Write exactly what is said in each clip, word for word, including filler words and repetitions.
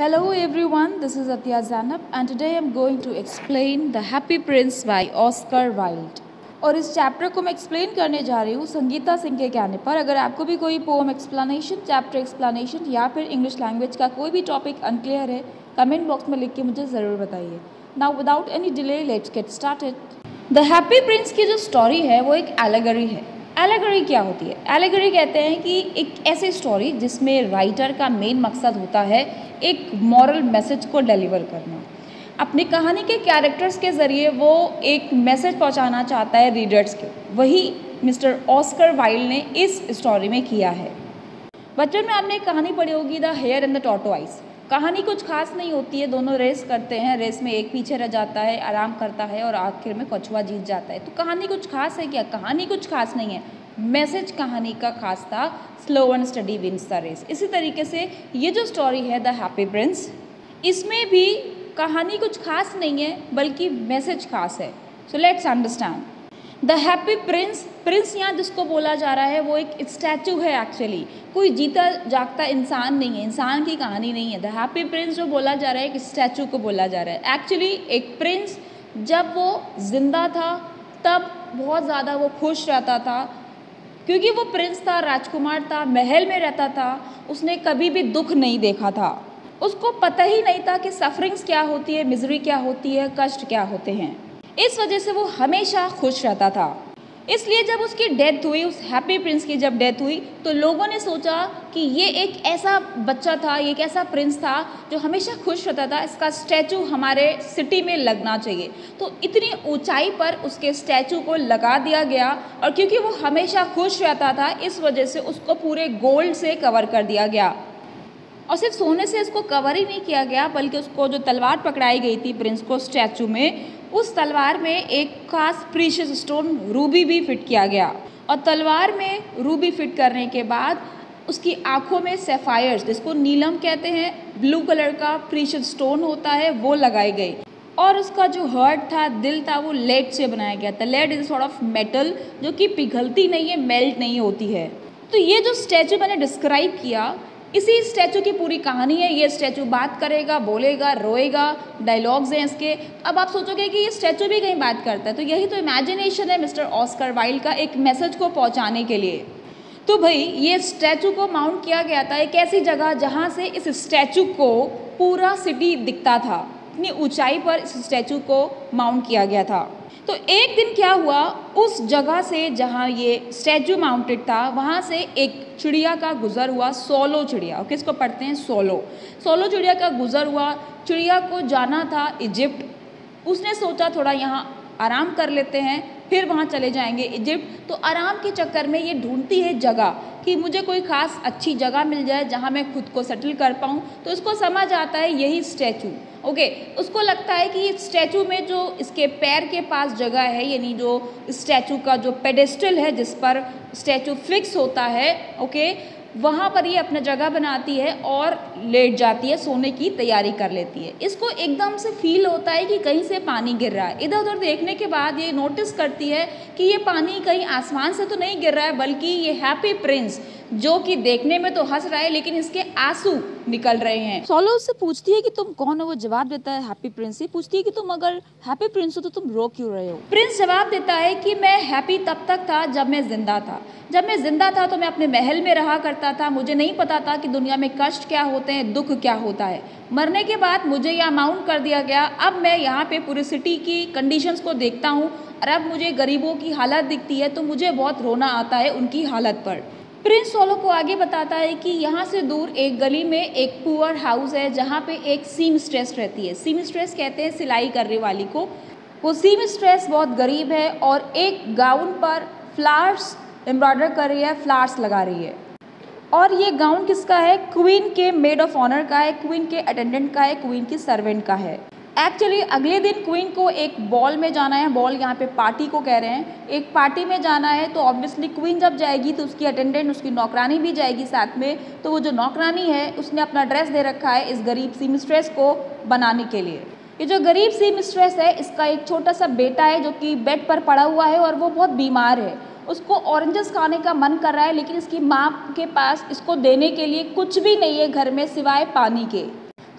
Hello everyone, this is Atya Zanab and today I am going to explain The Happy Prince by Oscar Wilde। और इस chapter को मैं explain करने जा रही हूँ संगीता सिंह के कहने पर। अगर आपको भी कोई पोम एक्सप्लेनेशन, चैप्टर एक्सप्लेनेशन या फिर इंग्लिश लैंग्वेज का कोई भी टॉपिक अनक्लियर है, कमेंट बॉक्स में लिख के मुझे ज़रूर बताइए। Now without any delay let's get started. The happy prince की जो स्टोरी है वो एक एलेगरी है। एलेगरी क्या होती है? एलेगरी कहते हैं कि एक ऐसी स्टोरी जिसमें राइटर का मेन मकसद होता है एक मॉरल मैसेज को डिलीवर करना। अपनी कहानी के कैरेक्टर्स के ज़रिए वो एक मैसेज पहुंचाना चाहता है रीडर्स के। वही मिस्टर ऑस्कर वाइल्ड ने इस स्टोरी में किया है। बचपन में आपने एक कहानी पढ़ी होगी, the hare and the tortoise. कहानी कुछ खास नहीं होती है, दोनों रेस करते हैं, रेस में एक पीछे रह जाता है, आराम करता है और आखिर में कछुआ जीत जाता है। तो कहानी कुछ खास है क्या? कहानी कुछ खास नहीं है, मैसेज कहानी का खास था। Slow and steady wins the race. इसी तरीके से ये जो स्टोरी है द हैप्पी प्रिंस, इसमें भी कहानी कुछ खास नहीं है बल्कि मैसेज खास है। So let's understand the happy prince. Prince यहाँ जिसको बोला जा रहा है वो एक स्टैचू है। एक्चुअली कोई जीता जागता इंसान नहीं है, इंसान की कहानी नहीं है। द हैप्पी प्रिंस जो बोला जा रहा है एक स्टैचू को बोला जा रहा है। एक्चुअली एक प्रिंस जब वो जिंदा था तब बहुत ज़्यादा वो खुश रहता था, क्योंकि वो प्रिंस था, राजकुमार था, महल में रहता था। उसने कभी भी दुख नहीं देखा था, उसको पता ही नहीं था कि सफरिंग्स क्या होती है, मिजरी क्या होती है, कष्ट क्या होते हैं। इस वजह से वो हमेशा खुश रहता था। इसलिए जब उसकी डेथ हुई, उस हैप्पी प्रिंस की जब डेथ हुई, तो लोगों ने सोचा कि ये एक ऐसा बच्चा था, ये एक ऐसा प्रिंस था जो हमेशा खुश रहता था, इसका स्टैचू हमारे सिटी में लगना चाहिए। तो इतनी ऊंचाई पर उसके स्टैचू को लगा दिया गया और क्योंकि वो हमेशा खुश रहता था इस वजह से उसको पूरे गोल्ड से कवर कर दिया गया। और सिर्फ सोने से इसको कवर ही नहीं किया गया बल्कि उसको जो तलवार पकड़ाई गई थी प्रिंस को स्टैचू में, उस तलवार में एक खास प्रीशियस स्टोन रूबी भी फिट किया गया। और तलवार में रूबी फिट करने के बाद उसकी आंखों में सैफायर्स, जिसको नीलम कहते हैं, ब्लू कलर का प्रीशियस स्टोन होता है, वो लगाए गए। और उसका जो हार्ट था, दिल था, वो लेड से बनाया गया था। Lead is sort of metal जो कि पिघलती नहीं है, मेल्ट नहीं होती है। तो ये जो स्टैचू मैंने डिस्क्राइब किया, इसी स्टैचू की पूरी कहानी है। ये स्टैचू बात करेगा, बोलेगा, रोएगा, डायलॉग्स हैं इसके। अब आप सोचोगे कि ये स्टैचू भी कहीं बात करता है, तो यही तो इमेजिनेशन है मिस्टर ऑस्कर वाइल्ड का एक मैसेज को पहुंचाने के लिए। तो भाई ये स्टैचू को माउंट किया गया था एक ऐसी जगह जहां से इस स्टैचू को पूरा सिटी दिखता था। इतनी ऊंचाई पर इस स्टैचू को माउंट किया गया था। तो एक दिन क्या हुआ, उस जगह से जहाँ ये स्टैचू माउंटेड था वहाँ से एक चिड़िया का गुजर हुआ। सोलो चिड़िया, और किसको पढ़ते हैं? सोलो। सोलो चिड़िया का गुजर हुआ। चिड़िया को जाना था इजिप्ट। उसने सोचा थोड़ा यहाँ आराम कर लेते हैं, फिर वहाँ चले जाएंगे इजिप्ट। तो आराम के चक्कर में ये ढूंढती है जगह कि मुझे कोई खास अच्छी जगह मिल जाए जहाँ मैं खुद को सेटल कर पाऊँ। तो उसको समझ आता है यही स्टैचू। ओके okay, उसको लगता है कि इस स्टैचू में जो इसके पैर के पास जगह है, यानी जो स्टैचू का जो पेडेस्टल है जिस पर स्टैचू फिक्स होता है, ओके okay, वहाँ पर ये अपना जगह बनाती है और लेट जाती है, सोने की तैयारी कर लेती है। इसको एकदम से फील होता है कि कहीं से पानी गिर रहा है। इधर उधर देखने के बाद ये नोटिस करती है कि ये पानी कहीं आसमान से तो नहीं गिर रहा है, बल्कि ये हैप्पी प्रिंस जो कि देखने में तो हंस रहा है लेकिन इसके आंसू निकल रहे हैं। सोलो उससे पूछती है कि तुम कौन हो। वो जवाब देता है हैप्पी प्रिंस से। पूछती है कि तुम अगर हैप्पी प्रिंस हो तो तुम रो क्यों रहे हो? प्रिंस जवाब देता है कि मैं हैप्पी तब तक था जब मैं जिंदा था। जब मैं जिंदा था तो मैं अपने महल में रहा करता था। मुझे नहीं पता था कि दुनिया में कष्ट क्या होते हैं, दुख क्या होता है। मरने के बाद मुझे यहाँ माउंट कर दिया गया। अब मैं यहाँ पे पूरी सिटी की कंडीशंस को देखता हूँ और अब मुझे गरीबों की हालत दिखती है तो मुझे बहुत रोना आता है उनकी हालत पर। प्रिंस सोलो को आगे बताता है कि यहाँ से दूर एक गली में एक पुअर हाउस है जहाँ पे एक सीमस्ट्रेस रहती है। सीमस्ट्रेस कहते हैं सिलाई करने वाली को। वो सीमस्ट्रेस बहुत गरीब है और एक गाउन पर फ्लावर्स एम्ब्रॉयडर कर रही है, फ्लावर्स लगा रही है। और ये गाउन किसका है? क्वीन के मेड ऑफ ऑनर का है, क्वीन के अटेंडेंट का है, क्वीन की सर्वेंट का है। एक्चुअली अगले दिन क्वीन को एक बॉल में जाना है। बॉल यहाँ पे पार्टी को कह रहे हैं। एक पार्टी में जाना है तो ऑब्वियसली क्वीन जब जाएगी तो उसकी अटेंडेंट, उसकी नौकरानी भी जाएगी साथ में। तो वो जो नौकरानी है उसने अपना ड्रेस दे रखा है इस गरीब सी मिस्ट्रेस को बनाने के लिए। ये जो गरीब सी मिस्ट्रेस है इसका एक छोटा सा बेटा है जो कि बेड पर पड़ा हुआ है और वो बहुत बीमार है। उसको ऑरेंजेस खाने का मन कर रहा है लेकिन इसकी माँ के पास इसको देने के लिए कुछ भी नहीं है घर में सिवाय पानी के।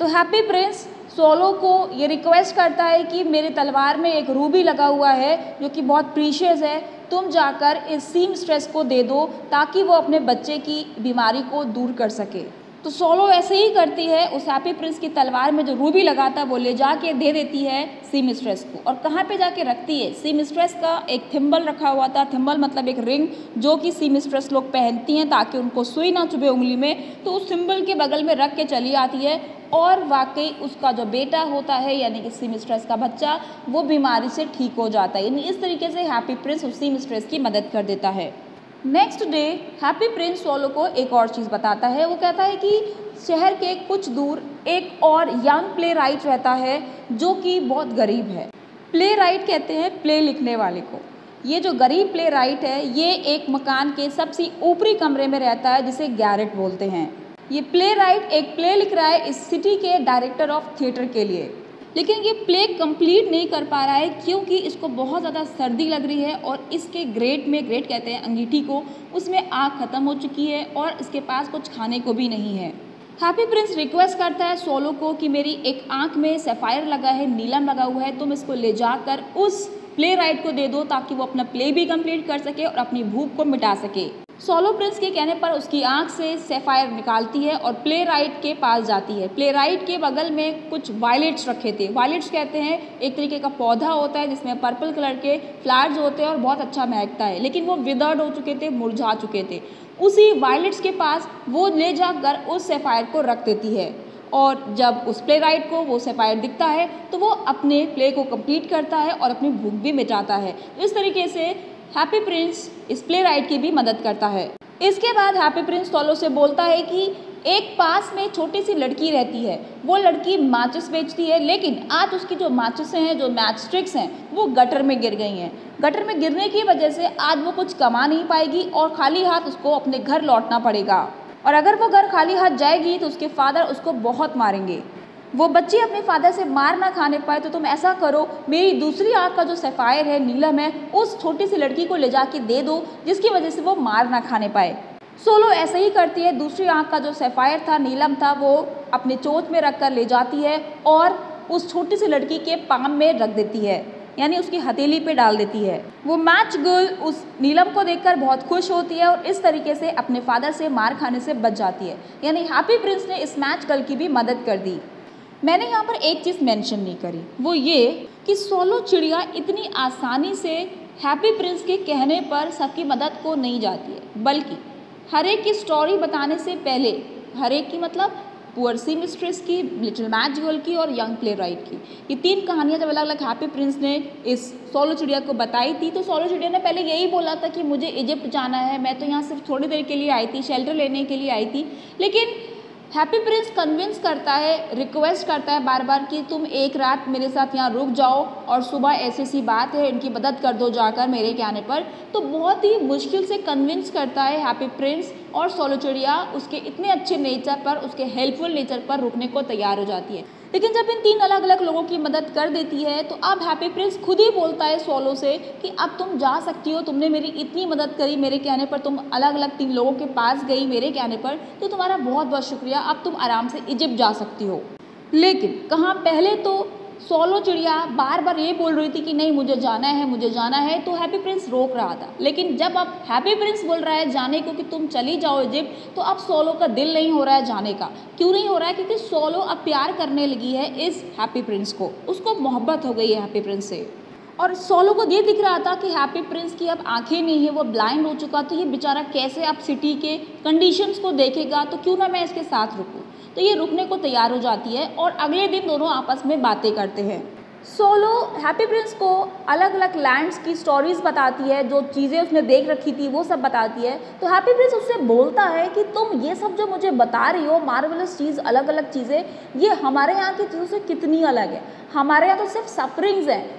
तो हैप्पी प्रिंस सोलो को ये रिक्वेस्ट करता है कि मेरे तलवार में एक रूबी लगा हुआ है जो कि बहुत प्रीशियस है, तुम जाकर इस सीम स्ट्रेस को दे दो ताकि वो अपने बच्चे की बीमारी को दूर कर सके। तो सोलो ऐसे ही करती है, उस हैप्पी प्रिंस की तलवार में जो रूबी लगा था वो ले जाके दे देती है सीम स्ट्रेस को। और कहाँ पे जाके रखती है? सीम स्ट्रेस का एक थिम्बल रखा हुआ था, थिम्बल मतलब एक रिंग जो कि सीम स्ट्रेस लोग पहनती हैं ताकि उनको सुई ना चुभे उंगली में, तो उस सिंबल के बगल में रख के चली आती है और वाकई उसका जो बेटा होता है यानी कि सीम स्ट्रेस का बच्चा वो बीमारी से ठीक हो जाता है। यानी इस तरीके से हैप्पी प्रिंस उस सीम स्ट्रेस की मदद कर देता है। Next day happy prince swallow को एक और चीज़ बताता है। वो कहता है कि शहर के कुछ दूर एक और यंग प्ले राइट रहता है जो कि बहुत गरीब है। प्ले राइट कहते हैं प्ले लिखने वाले को। ये जो गरीब प्ले राइट है ये एक मकान के सबसे ऊपरी कमरे में रहता है जिसे गैरेट बोलते हैं। ये प्ले राइट एक प्ले लिख रहा है इस सिटी के डायरेक्टर ऑफ थिएटर के लिए, लेकिन ये प्ले कंप्लीट नहीं कर पा रहा है क्योंकि इसको बहुत ज़्यादा सर्दी लग रही है और इसके ग्रेट में, ग्रेट कहते हैं अंगीठी को, उसमें आग ख़त्म हो चुकी है और इसके पास कुछ खाने को भी नहीं है। हैप्पी प्रिंस रिक्वेस्ट करता है सोलो को कि मेरी एक आंख में सफ़ायर लगा है, नीलम लगा हुआ है, तुम इसको ले जाकर उस प्ले राइट को दे दो ताकि वो अपना प्ले भी कंप्लीट कर सके और अपनी भूख को मिटा सके। सोलो प्रिंस के कहने पर उसकी आंख से सैफायर निकालती है और प्ले राइट के पास जाती है। प्ले राइट के बगल में कुछ वायलेट्स रखे थे। वायलेट्स कहते हैं एक तरीके का पौधा होता है जिसमें पर्पल कलर के फ्लावर्स होते हैं और बहुत अच्छा महकता है, लेकिन वो विदर्ड हो चुके थे, मुरझा चुके थे। उसी वायलेट्स के पास वो ले जाकर उस सैफायर को रख देती है और जब उस प्ले राइट को वो सैफायर दिखता है तो वो अपने प्ले को कंप्लीट करता है और अपनी भूख भी मिटाता है। इस तरीके से हैप्पी प्रिंस इस प्ले राइट की भी मदद करता है। इसके बाद हैप्पी प्रिंस सोलो से बोलता है कि एक पास में छोटी सी लड़की रहती है, वो लड़की माचिस बेचती है, लेकिन आज उसकी जो माचिसें हैं, जो मैच स्टिक्स हैं, वो गटर में गिर गई हैं। गटर में गिरने की वजह से आज वो कुछ कमा नहीं पाएगी और खाली हाथ उसको अपने घर लौटना पड़ेगा। और अगर वो घर खाली हाथ जाएगी तो उसके फादर उसको बहुत मारेंगे। वो बच्ची अपने फादर से मार ना खाने पाए तो तुम ऐसा करो, मेरी दूसरी आँख का जो सफ़ायर है, नीलम है, उस छोटी सी लड़की को ले जाके दे दो जिसकी वजह से वो मार ना खाने पाए। सोलो ऐसे ही करती है, दूसरी आँख का जो सफ़ायर था, नीलम था, वो अपने चोंच में रख कर ले जाती है और उस छोटी सी लड़की के पाम में रख देती है, यानी उसकी हथेली पे डाल देती है। वो मैच गर्ल उस नीलम को देखकर बहुत खुश होती है और इस तरीके से अपने फादर से मार खाने से बच जाती है। यानी हैप्पी प्रिंस ने इस मैच गर्ल की भी मदद कर दी। मैंने यहाँ पर एक चीज़ मेंशन नहीं करी, वो ये कि सोलो चिड़िया इतनी आसानी से हैप्पी प्रिंस के कहने पर सबकी मदद को नहीं जाती है, बल्कि हर एक की स्टोरी बताने से पहले, हर एक की मतलब पुअर सी मिस्ट्रेस की, लिटिल मैच गर्ल की और यंग प्ले राइट की, ये तीन कहानियाँ जब अलग अलग हैप्पी प्रिंस ने इस सोलो चिड़िया को बताई थी तो सोलो चिड़िया ने पहले यही बोला था कि मुझे इजिप्ट जाना है, मैं तो यहाँ सिर्फ थोड़ी देर के लिए आई थी, शेल्टर लेने के लिए आई थी। लेकिन हैप्पी प्रिंस कन्विंस करता है, रिक्वेस्ट करता है बार बार कि तुम एक रात मेरे साथ यहाँ रुक जाओ और सुबह ऐसी सी बात है, इनकी मदद कर दो जाकर मेरे कहने पर। तो बहुत ही मुश्किल से कन्विंस करता है हैप्पी प्रिंस और सोलो चिड़िया उसके इतने अच्छे नेचर पर, उसके हेल्पफुल नेचर पर रुकने को तैयार हो जाती है। लेकिन जब इन तीन अलग अलग लोगों की मदद कर देती है तो अब हैप्पी प्रिंस खुद ही बोलता है सोलो से कि अब तुम जा सकती हो, तुमने मेरी इतनी मदद करी, मेरे कहने पर तुम अलग अलग तीन लोगों के पास गई मेरे कहने पर, तो तुम्हारा बहुत बहुत शुक्रिया, अब तुम आराम से इजिप्ट जा सकती हो। लेकिन कहाँ, पहले तो सोलो चिड़िया बार बार ये बोल रही थी कि नहीं मुझे जाना है, मुझे जाना है, तो हैप्पी प्रिंस रोक रहा था। लेकिन जब अब हैप्पी प्रिंस बोल रहा है जाने को कि तुम चली जाओ इजिप्ट, तो अब सोलो का दिल नहीं हो रहा है जाने का। क्यों नहीं हो रहा है? क्योंकि सोलो अब प्यार करने लगी है इस हैप्पी प्रिंस को, उसको मोहब्बत हो गई है हैप्पी प्रिंस से। और सोलो को ये दिख रहा था कि हैप्पी प्रिंस की अब आंखें नहीं है, वो ब्लाइंड हो चुका, तो ये बेचारा कैसे अब सिटी के कंडीशंस को देखेगा, तो क्यों ना मैं इसके साथ रुकूं। तो ये रुकने को तैयार हो जाती है और अगले दिन दोनों आपस में बातें करते हैं। सोलो हैप्पी प्रिंस को अलग अलग लैंड्स की स्टोरीज बताती है, जो चीज़ें उसने देख रखी थी वो सब बताती है। तो हैप्पी प्रिंस उससे बोलता है कि तुम ये सब जो मुझे बता रही हो, मार्वलस चीज़, अलग अलग चीज़ें, ये हमारे यहाँ की चीज़ों से कितनी अलग है। हमारे यहाँ तो सिर्फ सफरिंग्स हैं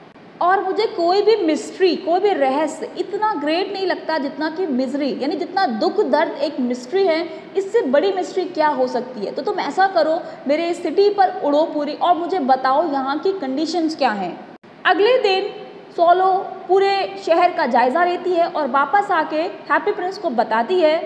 और मुझे कोई भी मिस्ट्री, कोई भी रहस्य इतना ग्रेट नहीं लगता जितना कि मिजरी, यानी जितना दुख दर्द एक मिस्ट्री है, इससे बड़ी मिस्ट्री क्या हो सकती है। तो तुम ऐसा करो, मेरे इस सिटी पर उड़ो पूरी और मुझे बताओ यहाँ की कंडीशंस क्या हैं। अगले दिन सोलो पूरे शहर का जायज़ा लेती है और वापस आके हैप्पी प्रिंस को बताती है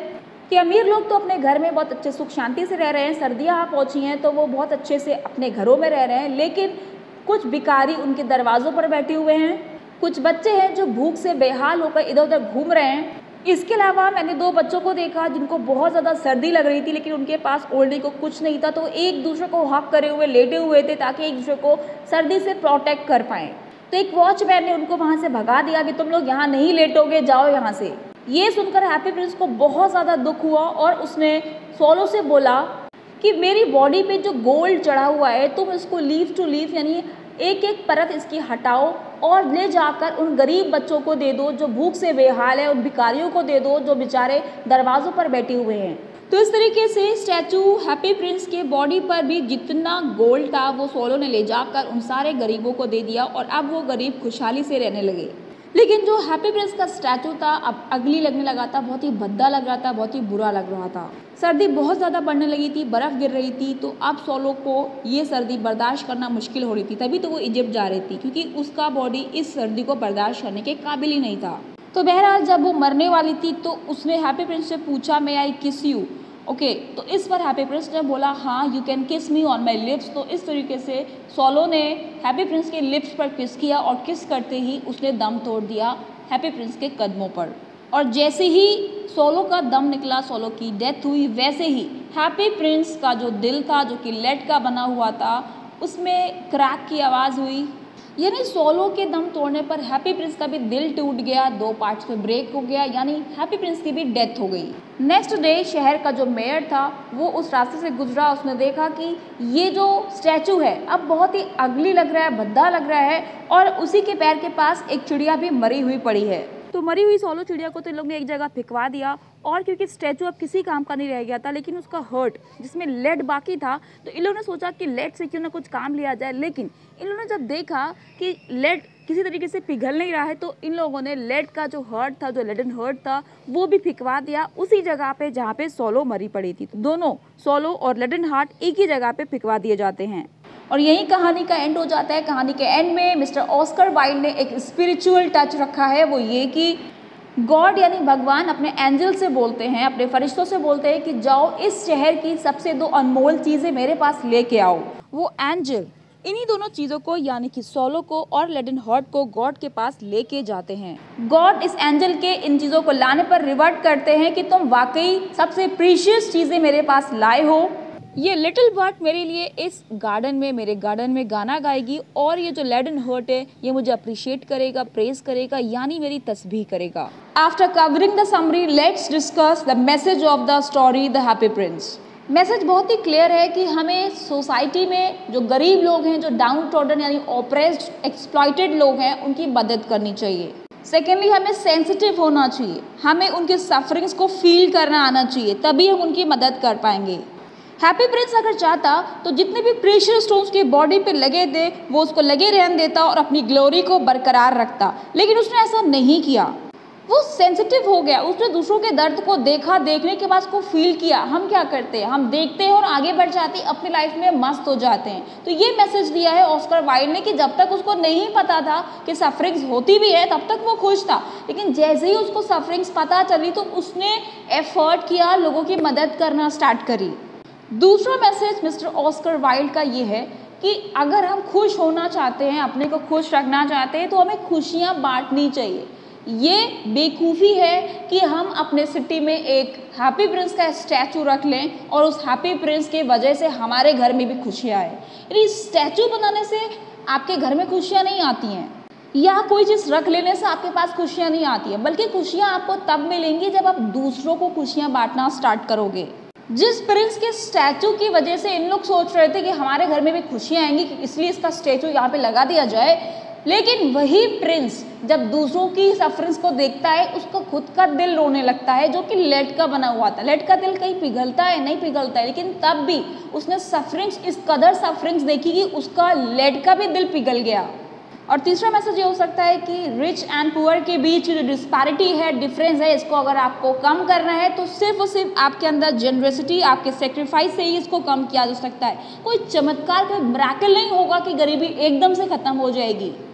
कि अमीर लोग तो अपने घर में बहुत अच्छे सुख शांति से रह रहे हैं, सर्दियाँ पहुँची हैं तो वो बहुत अच्छे से अपने घरों में रह रहे हैं, लेकिन कुछ भिखारी उनके दरवाज़ों पर बैठे हुए हैं, कुछ बच्चे हैं जो भूख से बेहाल होकर इधर उधर घूम रहे हैं। इसके अलावा मैंने दो बच्चों को देखा जिनको बहुत ज़्यादा सर्दी लग रही थी, लेकिन उनके पास ओढ़ने को कुछ नहीं था, तो एक दूसरे को हक करे हुए लेटे हुए थे ताकि एक दूसरे को सर्दी से प्रोटेक्ट कर पाएँ। तो एक वॉचमैन ने उनको वहाँ से भगा दिया कि तुम लोग यहाँ नहीं लेटोगे, जाओ यहाँ से। ये सुनकर हैप्पी प्रिंस को बहुत ज़्यादा दुख हुआ और उसने सोलो से बोला कि मेरी बॉडी पे जो गोल्ड चढ़ा हुआ है तुम इसको लीफ टू लीफ यानी एक एक परत इसकी हटाओ और ले जाकर उन गरीब बच्चों को दे दो जो भूख से बेहाल है, उन भिखारियों को दे दो जो बेचारे दरवाज़ों पर बैठे हुए हैं। तो इस तरीके से स्टैचू हैप्पी प्रिंस के बॉडी पर भी जितना गोल्ड था वो सोलो ने ले जाकर उन सारे गरीबों को दे दिया और अब वो गरीब खुशहाली से रहने लगे। लेकिन जो हैप्पी प्रिंस का स्टैचू था अब अगली लगने लगा था, बहुत ही भद्दा लग रहा था, बहुत ही बुरा लग रहा था। सर्दी बहुत ज़्यादा बढ़ने लगी थी, बर्फ़ गिर रही थी, तो अब सोलो को ये सर्दी बर्दाश्त करना मुश्किल हो रही थी। तभी तो वो इजिप्ट जा रही थी क्योंकि उसका बॉडी इस सर्दी को बर्दाश्त करने के काबिल ही नहीं था। तो बहरहाल जब वो मरने वाली थी तो उसने हैप्पी प्रिंस से पूछा मे आई किस यू, ओके okay, तो इस पर हैप्पी प्रिंस ने बोला हाँ यू कैन किस मी ऑन माई लिप्स। तो इस तरीके से सोलो ने हैप्पी प्रिंस के लिप्स पर किस किया और किस करते ही उसने दम तोड़ दिया हैप्पी प्रिंस के कदमों पर। और जैसे ही सोलो का दम निकला, सोलो की डेथ हुई, वैसे ही हैप्पी प्रिंस का जो दिल था जो कि लेड का बना हुआ था उसमें क्रैक की आवाज़ हुई, यानी सोलो के दम तोड़ने पर हैप्पी प्रिंस का भी दिल टूट गया, दो पार्ट्स में ब्रेक हो गया, यानी हैप्पी प्रिंस की भी डेथ हो गई। नेक्स्ट डे शहर का जो मेयर था वो उस रास्ते से गुजरा, उसने देखा कि ये जो स्टैचू है अब बहुत ही अगली लग रहा है, भद्दा लग रहा है और उसी के पैर के पास एक चिड़िया भी मरी हुई पड़ी है। तो मरी हुई सोलो चिड़िया को तो इन लोग ने एक जगह फेंकवा दिया और क्योंकि स्टैचू अब किसी काम का नहीं रह गया था, लेकिन उसका हर्ट जिसमें लेड बाकी था तो इन लोगों ने सोचा कि लेड से क्यों ना कुछ काम लिया जाए। लेकिन इन लोगों ने जब देखा कि लेड किसी तरीके से पिघल नहीं रहा है तो इन लोगों ने लेड का जो हर्ट था, जो लेडन हर्ट था, वो भी फेंकवा दिया उसी जगह पे जहाँ पे सोलो मरी पड़ी थी। तो दोनों सोलो और लेडन हार्ट एक ही जगह पे फेंकवा दिए जाते हैं और यही कहानी का एंड हो जाता है। कहानी के एंड में मिस्टर ऑस्कर वाइल्ड ने एक स्पिरिचुअल टच रखा है, वो ये कि गॉड यानी भगवान अपने एंजल से बोलते हैं, अपने फरिश्तों से बोलते हैं कि जाओ इस शहर की सबसे दो अनमोल चीज़ें मेरे पास लेके आओ। वो एंजल इन्हीं दोनों चीज़ों को यानी कि सोलो को और लेडन हर्ट को गॉड के पास लेके जाते हैं। गॉड इस एंजल के इन चीज़ों को लाने पर रिवर्ट करते हैं कि तुम वाकई सबसे प्रीशियस चीज़ें मेरे पास लाए हो। ये लिटिल बर्ड मेरे लिए इस गार्डन में मेरे गार्डन में गाना गाएगी और ये जो लेडन हर्ट है ये मुझे अप्रिशिएट करेगा, प्रेज करेगा, यानी मेरी तस्बीह करेगा। After covering the summary let's discuss the message of the story the happy prince. Message बहुत ही क्लियर है कि हमें सोसाइटी में जो गरीब लोग हैं, जो डाउन ट्रॉडन यानी ऑप्रेस्ड एक्सप्लॉइटेड लोग हैं, उनकी मदद करनी चाहिए। सेकेंडली हमें सेंसिटिव होना चाहिए, हमें उनके सफरिंग्स को फील करना आना चाहिए, तभी हम उनकी मदद कर पाएंगे। हैप्पी प्रिंस अगर चाहता तो जितने भी प्रेशियस स्टोन्स की बॉडी पे लगे थे वो उसको लगे रहने देता और अपनी ग्लोरी को बरकरार रखता, लेकिन उसने ऐसा नहीं किया। वो सेंसिटिव हो गया, उसने दूसरों के दर्द को देखा, देखने के बाद उसको फील किया। हम क्या करते हैं, हम देखते हैं और आगे बढ़ जाते हैं, अपनी लाइफ में मस्त हो जाते हैं। तो ये मैसेज दिया है ऑस्कर वाइल्ड ने कि जब तक उसको नहीं पता था कि सफरिंग्स होती भी है तब तक वो खुश था, लेकिन जैसे ही उसको सफरिंग्स पता चली तो उसने एफर्ट किया, लोगों की मदद करना स्टार्ट करी। दूसरा मैसेज मिस्टर ऑस्कर वाइल्ड का ये है कि अगर हम खुश होना चाहते हैं, अपने को खुश रखना चाहते हैं, तो हमें खुशियाँ बांटनी चाहिए। ये बेवकूफ़ी है कि हम अपने सिटी में एक हैप्पी प्रिंस का स्टैचू रख लें और उस हैप्पी प्रिंस के वजह से हमारे घर में भी खुशियाँ आए। यानी स्टैचू बनाने से आपके घर में खुशियाँ नहीं आती हैं या कोई चीज़ रख लेने से आपके पास खुशियाँ नहीं आती हैं, बल्कि खुशियाँ आपको तब मिलेंगी जब आप दूसरों को खुशियाँ बांटना स्टार्ट करोगे। जिस प्रिंस के स्टैचू की वजह से इन लोग सोच रहे थे कि हमारे घर में भी खुशियाँ आएंगी, इसलिए इसका स्टैचू यहाँ पे लगा दिया जाए, लेकिन वही प्रिंस जब दूसरों की सफरिंग्स को देखता है उसका खुद का दिल रोने लगता है, जो कि लेड का बना हुआ था। लेड का दिल कहीं पिघलता है? नहीं पिघलता है, लेकिन तब भी उसने सफरिंग्स, इस कदर सफरिंग्स देखी कि उसका लेड का भी दिल पिघल गया। और तीसरा मैसेज ये हो सकता है कि रिच एंड पुअर के बीच जो डिस्पैरिटी है, डिफरेंस है, इसको अगर आपको कम करना है तो सिर्फ और सिर्फ आपके अंदर जनरसिटी, आपके सेक्रीफाइस से ही इसको कम किया जा सकता है। कोई चमत्कार, कोई मिरेकल नहीं होगा कि गरीबी एकदम से ख़त्म हो जाएगी।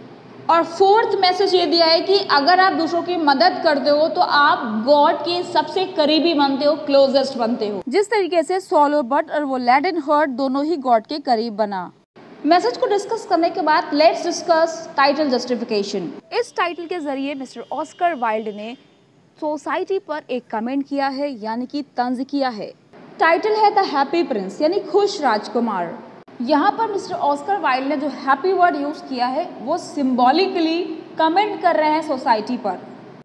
और फोर्थ मैसेज ये दिया है कि अगर आप दूसरों की मदद करते हो तो आप गॉड के सबसे करीबी बनते हो, क्लोजेस्ट बनते हो। जिस तरीके से सॉलो बट और वो लैड एंड हर्ट दोनों ही गॉड के करीब बना। मैसेज को डिस्कस करने के बाद लेट्स डिस्कस टाइटल जस्टिफिकेशन। इस टाइटल के जरिए मिस्टर ऑस्कर वाइल्ड ने सोसाइटी पर एक कमेंट किया है, यानी कि तंज किया है। टाइटल है द हैप्पी प्रिंस, यानी खुश राजकुमार। यहाँ पर मिस्टर ऑस्कर वाइल्ड ने जो हैप्पी वर्ड यूज़ किया है वो सिंबॉलिकली कमेंट कर रहे हैं सोसाइटी पर।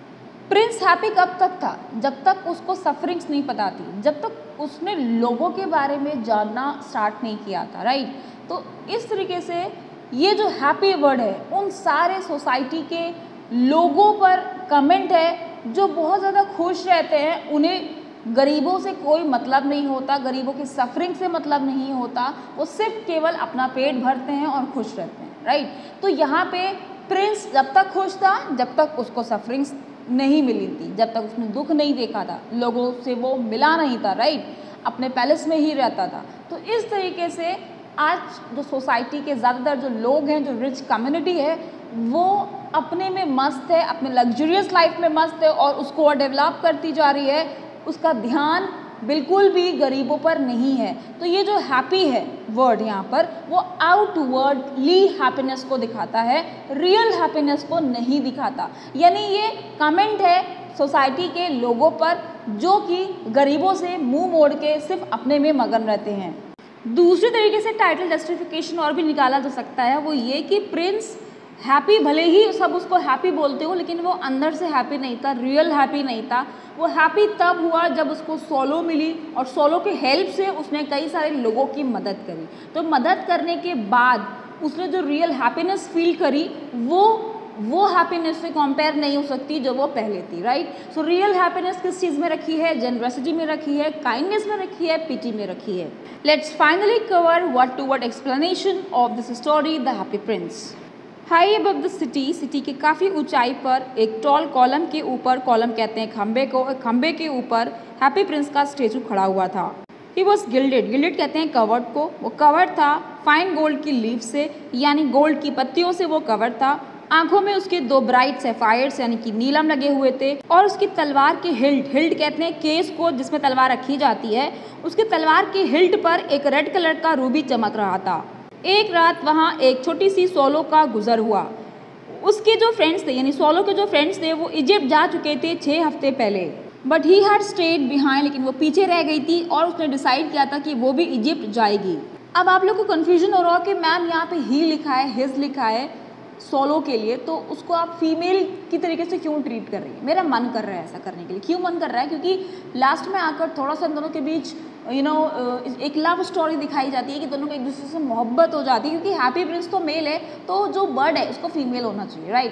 प्रिंस हैप्पी कब तक था? जब तक उसको सफरिंग्स नहीं पता थी, जब तक उसने लोगों के बारे में जानना स्टार्ट नहीं किया था, राइट। तो इस तरीके से ये जो हैप्पी वर्ड है उन सारे सोसाइटी के लोगों पर कमेंट है जो बहुत ज़्यादा खुश रहते हैं। उन्हें गरीबों से कोई मतलब नहीं होता, गरीबों की सफरिंग से मतलब नहीं होता, वो सिर्फ केवल अपना पेट भरते हैं और खुश रहते हैं, राइट। तो यहाँ पे प्रिंस जब तक खुश था जब तक उसको सफरिंग्स नहीं मिली थी, जब तक उसने दुख नहीं देखा था, लोगों से वो मिला नहीं था, राइट, अपने पैलेस में ही रहता था। तो इस तरीके से आज जो सोसाइटी के ज़्यादातर जो लोग हैं, जो रिच कम्युनिटी है, वो अपने में मस्त है, अपने लग्जरियस लाइफ में मस्त है और उसको और डेवलप करती जा रही है। उसका ध्यान बिल्कुल भी गरीबों पर नहीं है। तो ये जो हैप्पी है वर्ड यहाँ पर वो आउटवर्डली हैप्पीनेस को दिखाता है, रियल हैप्पीनेस को नहीं दिखाता। यानी ये कमेंट है सोसाइटी के लोगों पर जो कि गरीबों से मुंह मोड़ के सिर्फ अपने में मगन रहते हैं। दूसरे तरीके से टाइटल जस्टिफिकेशन और भी निकाला जा सकता है, वो ये कि प्रिंस हैप्पी, भले ही सब उसको हैप्पी बोलते हो, लेकिन वो अंदर से हैप्पी नहीं था, रियल हैप्पी नहीं था। वो हैप्पी तब हुआ जब उसको सोलो मिली और सोलो के हेल्प से उसने कई सारे लोगों की मदद करी। तो मदद करने के बाद उसने जो रियल हैप्पीनेस फील करी वो वो हैप्पीनेस से कंपेयर नहीं हो सकती जो वो पहले थी, राइट। सो रियल हैप्पीनेस किस चीज़ में रखी है? जेनरसिटी में रखी है, काइंडनेस में रखी है, पिटी में रखी है। Let's finally cover word to word explanation of this story the happy prince. High above the city, city के काफ़ी ऊंचाई पर एक टॉल कॉलम के ऊपर, कॉलम कहते हैं खंबे को, खंबे के ऊपर हैप्पी प्रिंस का स्टेचू खड़ा हुआ था। ही वॉज गिल्डेड, गिल्डेड कहते हैं कवर्ड को, वो कवर्ड था फाइन गोल्ड की लीफ से, यानी गोल्ड की पत्तियों से वो कवर्ड था। आंखों में उसके दो ब्राइट सैफायर्स यानी कि नीलम लगे हुए थे और उसकी तलवार के हिल्ट, हिल्ट कहते हैं केस को जिसमें तलवार रखी जाती है, उसके तलवार के हिल्ट पर एक रेड कलर का रूबी चमक रहा था। एक रात वहाँ एक छोटी सी सोलो का गुजर हुआ। उसके जो फ्रेंड्स थे, यानी सोलो के जो फ्रेंड्स थे, वो इजिप्ट जा चुके थे छः हफ्ते पहले, but he had stayed behind, लेकिन वो पीछे रह गई थी और उसने डिसाइड किया था कि वो भी इजिप्ट जाएगी। अब आप लोग को कन्फ्यूजन हो रहा हो कि मैम यहाँ पे ही लिखा है, हिज लिखा है सोलो के लिए, तो उसको आप फीमेल की तरीके से क्यों ट्रीट कर रही है? मेरा मन कर रहा है ऐसा करने के लिए। क्यों मन कर रहा है? क्योंकि लास्ट में आकर थोड़ा सा दोनों के बीच यू नो एक लव स्टोरी दिखाई जाती है कि दोनों को एक दूसरे से मोहब्बत हो जाती है, क्योंकि हैप्पी प्रिंस तो मेल है तो जो बर्ड है उसको फीमेल होना चाहिए, राइट।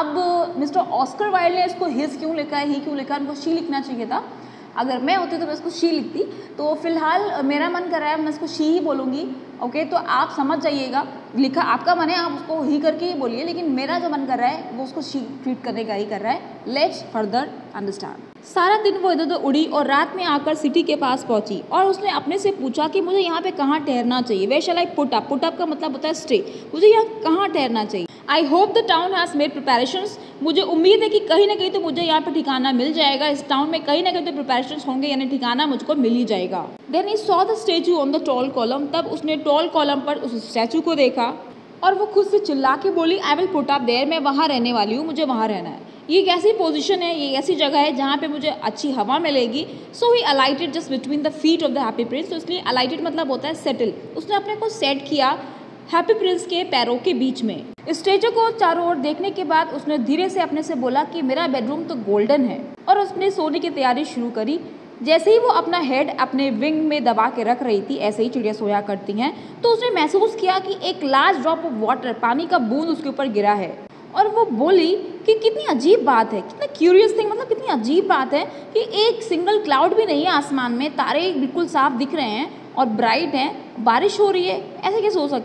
अब मिस्टर ऑस्कर वाइल्ड ने इसको हिज क्यों लिखा है, ही क्यों लिखा है? उनको शी लिखना चाहिए था। अगर मैं होती तो मैं इसको शी लिखती। तो फिलहाल मेरा मन कर रहा है मैं इसको शी ही बोलूँगी, ओके। तो आप समझ जाइएगा, लिखा आपका मन है आप उसको ही करके ही बोलिए, लेकिन मेरा जो मन कर रहा है वो उसको शी ट्रीट करने का ही कर रहा है। Let's further understand. सारा दिन वो इधर उधर उड़ी और रात में आकर सिटी के पास पहुंची और उसने अपने से पूछा कि मुझे यहाँ पे कहाँ ठहरना चाहिए। Where shall I put up? Put up का मतलब होता है स्टे। मुझे यहाँ कहाँ ठहरना चाहिए? I hope the town has made preparations. मुझे उम्मीद है कि कहीं ना कहीं तो मुझे यहाँ पे ठिकाना मिल जाएगा, इस टाउन में कहीं ना कहीं तो प्रिपरेशंस होंगे, यानी ठिकाना मुझको मिल ही जाएगा। Then he saw the statue on the tall column. तब उसने टॉल कॉलम पर उस स्टैचू को देखा और वो खुद से चिल्ला के बोली, I will put up there, मैं वहाँ रहने वाली हूँ, मुझे वहाँ रहना है। ये एक ऐसी पोजीशन है, ये ऐसी जगह है जहाँ पे मुझे अच्छी हवा मिलेगी। So he alighted just between the feet of the happy prince. तो इसलिए अलाइटेड मतलब होता है सेटल। उसने अपने को सेट किया हैप्पी प्रिंस के पैरों के बीच में। स्टेचू को चारों ओर देखने के बाद उसने धीरे से अपने से बोला कि मेरा बेडरूम तो गोल्डन है, और उसने सोने की तैयारी शुरू करी। जैसे ही वो अपना हेड अपने विंग में दबा के रख रही थी, ऐसे ही चिड़िया सोया करती हैं, तो उसने महसूस किया कि एक लार्ज ड्रॉप ऑफ वाटर, पानी का बूंद उसके ऊपर गिरा है। और वो बोली कि कितनी अजीब बात है, कितना क्यूरियस थिंग, मतलब कितनी अजीब बात है कि एक सिंगल क्लाउड भी नहीं है आसमान में, तारे बिल्कुल साफ दिख रहे हैं और ब्राइट हैं, बारिश हो रही है, ऐसे कैसे हो सकता है?